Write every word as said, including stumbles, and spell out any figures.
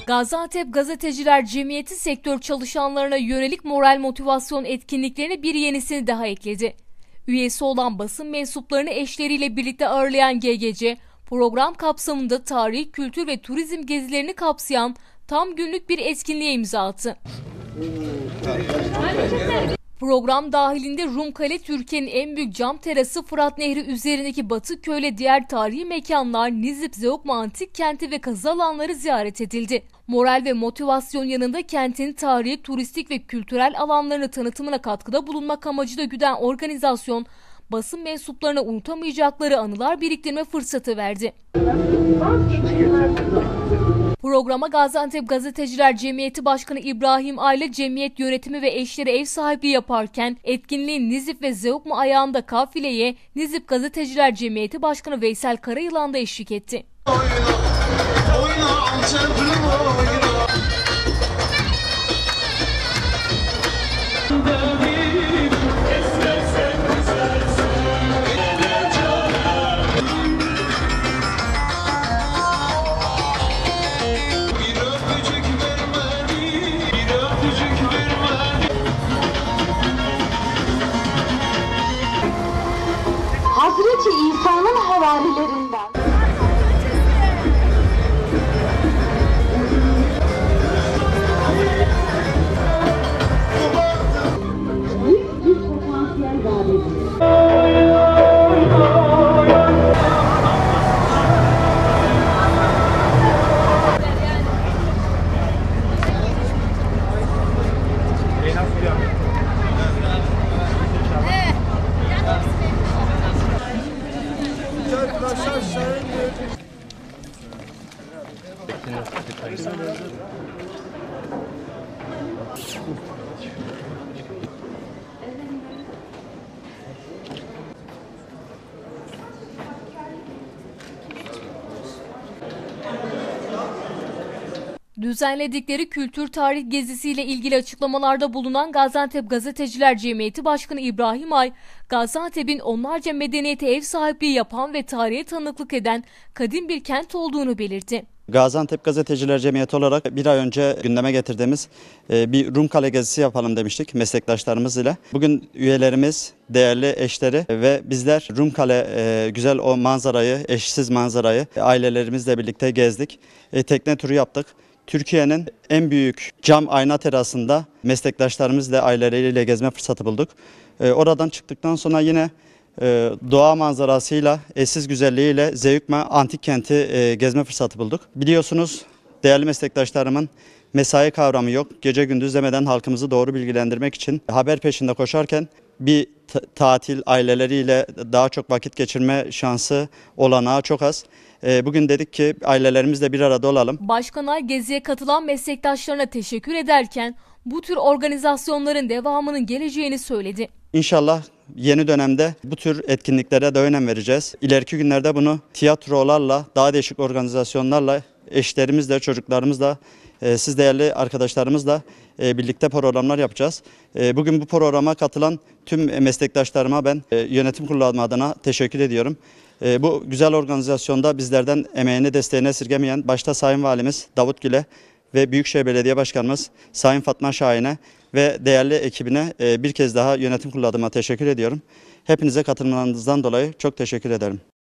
Gaziantep Gazeteciler Cemiyeti sektör çalışanlarına yönelik moral motivasyon etkinliklerine bir yenisini daha ekledi. Üyesi olan basın mensuplarını eşleriyle birlikte ağırlayan G G C, program kapsamında tarih, kültür ve turizm gezilerini kapsayan tam günlük bir etkinliğe imza attı. Program dahilinde Rumkale, Türkiye'nin en büyük cam terası, Fırat Nehri üzerindeki Batıköy ile diğer tarihi mekanlar, Nizip, Zeugma Antik Kenti ve kazı alanları ziyaret edildi. Moral ve motivasyon yanında kentin tarihi, turistik ve kültürel alanlarını tanıtımına katkıda bulunmak amacıyla güden organizasyon, basın mensuplarına unutamayacakları anılar biriktirme fırsatı verdi. Programa Gaziantep Gazeteciler Cemiyeti Başkanı İbrahim Aile, cemiyet yönetimi ve eşleri ev sahipliği yaparken etkinliğin Nizip ve Zeugma ayağında kafileye Nizip Gazeteciler Cemiyeti Başkanı Veysel Karayılan da eşlik etti. Oyna, oyna, Hazreti İsa'nın havarilerinden. Büyük bir potansiyel var. Düzenledikleri kültür tarih gezisiyle ilgili açıklamalarda bulunan Gaziantep Gazeteciler Cemiyeti Başkanı İbrahim Ay, Gaziantep'in onlarca medeniyete ev sahipliği yapan ve tarihe tanıklık eden kadim bir kent olduğunu belirtti. Gaziantep Gazeteciler Cemiyeti olarak bir ay önce gündeme getirdiğimiz bir Rumkale gezisi yapalım demiştik meslektaşlarımız ile. Bugün üyelerimiz, değerli eşleri ve bizler Rumkale güzel o manzarayı, eşsiz manzarayı ailelerimizle birlikte gezdik. Tekne turu yaptık. Türkiye'nin en büyük cam ayna terasında meslektaşlarımızla, aileleriyle gezme fırsatı bulduk. Oradan çıktıktan sonra yine doğa manzarasıyla, eşsiz güzelliğiyle Zeugma Antik Kenti gezme fırsatı bulduk. Biliyorsunuz değerli meslektaşlarımın mesai kavramı yok. Gece gündüz demeden halkımızı doğru bilgilendirmek için haber peşinde koşarken bir tatil aileleriyle daha çok vakit geçirme şansı, olanağı çok az. Bugün dedik ki ailelerimizle bir arada olalım. Başkan Ay geziye katılan meslektaşlarına teşekkür ederken bu tür organizasyonların devamının geleceğini söyledi. İnşallah yeni dönemde bu tür etkinliklere de önem vereceğiz. İleriki günlerde bunu tiyatrolarla, daha değişik organizasyonlarla, eşlerimizle, çocuklarımızla, siz değerli arkadaşlarımızla birlikte programlar yapacağız. Bugün bu programa katılan tüm meslektaşlarıma ben yönetim kurulu adına teşekkür ediyorum. Bu güzel organizasyonda bizlerden emeğini, desteğini esirgemeyen başta Sayın Valimiz Davut Gül'e ve Büyükşehir Belediye Başkanımız Sayın Fatma Şahin'e ve değerli ekibine bir kez daha yönetim kurulu adına teşekkür ediyorum. Hepinize katılımlarınızdan dolayı çok teşekkür ederim.